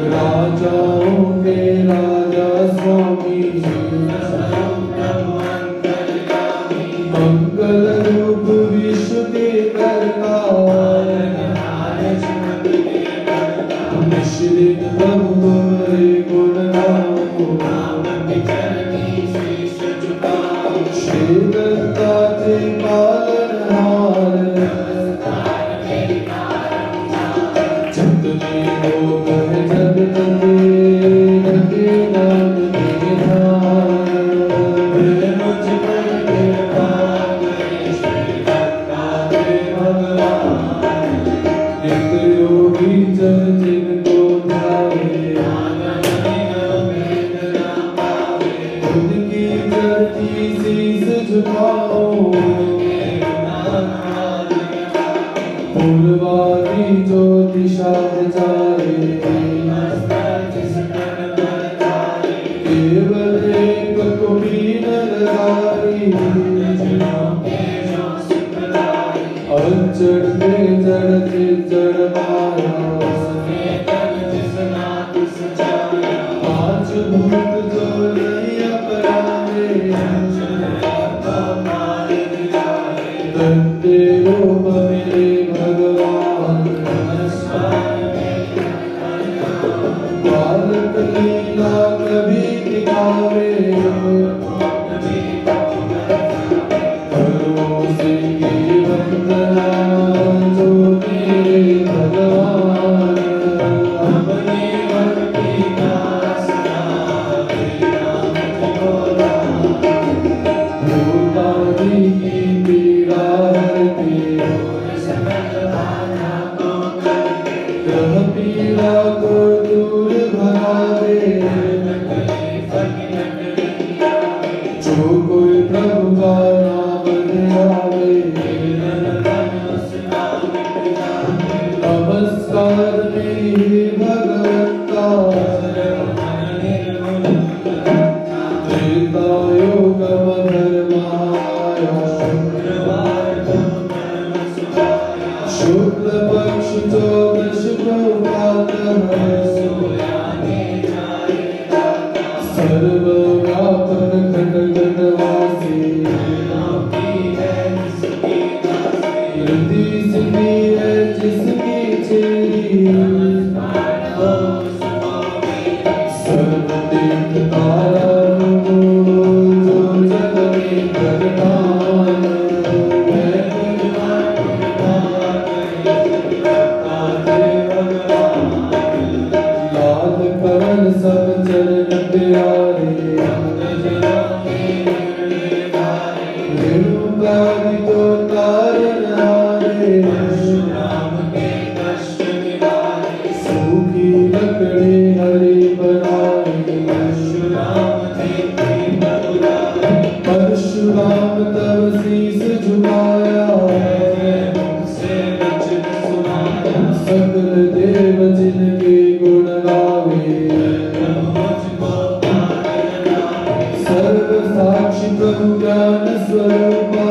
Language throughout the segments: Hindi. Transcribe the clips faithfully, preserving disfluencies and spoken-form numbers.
राजाओं के राजा स्वामी मंगल रूप विश्व के करता निश्चित प्रभु तुम्हारे गुण श्री दत्तात्रेय पालनहार जितने लोग हैं जगत के रखे नाम निधान मुझ पर कृपा करे श्री दत्तात्रेय भगवान नित योगी जन जिनको ध्यावे उनकी धरती शीस झुकाओ पूर्वादि जो दिशा जाए केवल एक कुबीर लगाई अचड़ पे जड़ जड़ माया पांच भूत जो नहीं अपराधे दंते रूप मेरे भगवान बालक लीला कभी दिखावे करो से की वंदना जो मेरे भगवान अपने भक्ति दासना भूतादि की पीड़ा हरते ग्रह पीड़ा को दूर भगावे जो कोई प्रभु का नाम ध्यावे नमस्कार मेरे भगवंता त्रेता योगम धर्माया शुक्ल पक्ष चौदश प्रभातः सर्वव्यापक खटखटवासी हृदय सिद्धि है जिसकी चेरी सर्वतीर्थ तारा जो जग में प्रधान लाल कमल सब चरण प्यारे रेणुकादि को तारन हारे सूखी लकड़ी हरी बनाई परशुराम तब शीस झुकाया सकल देव जिनके गुण गावे सर्व साक्षी प्रभु ज्ञान स्वरूपा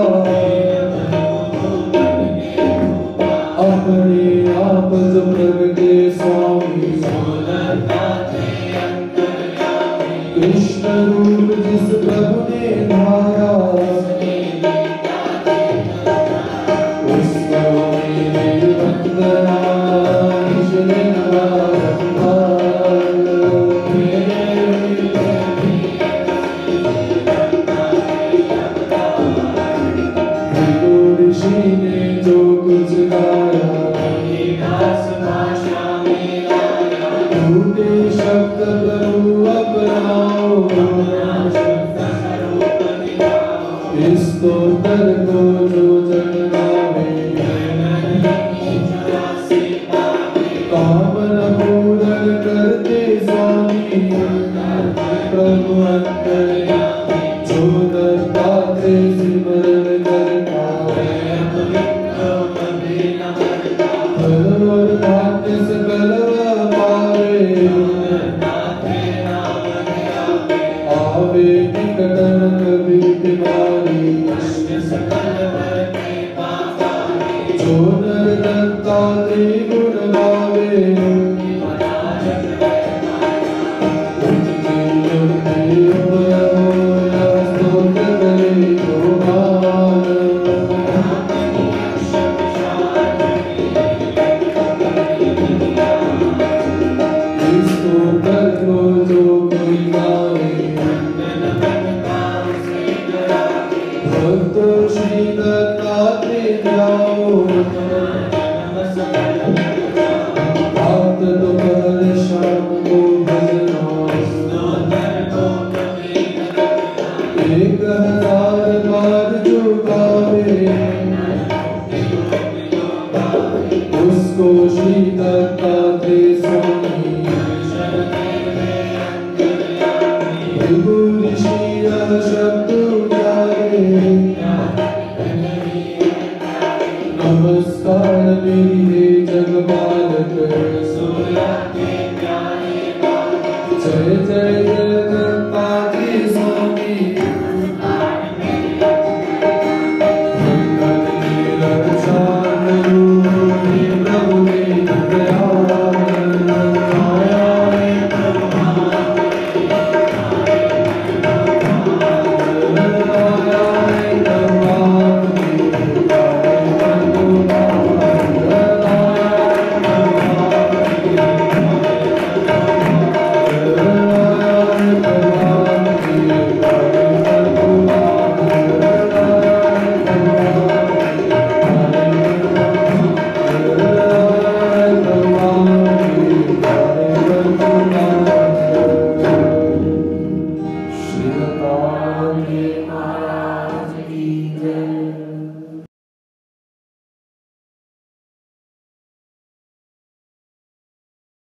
अपने आप जो प्रगटे स्वामी कृष्ण रूप जिस प्रभु ने धारा उस प्रभु मेरी वंदना ईश्वर ऋषि ने जो कुछ गाया झूठे शब्द प्रभु अपनाओ इस स्तोत्र को जो जन गावे कामना पूर्ण करते स्वामी प्रभु अंतर्यामी जो दत्तात्रेय सिमरन करता फल और धान्य सकल वह पावे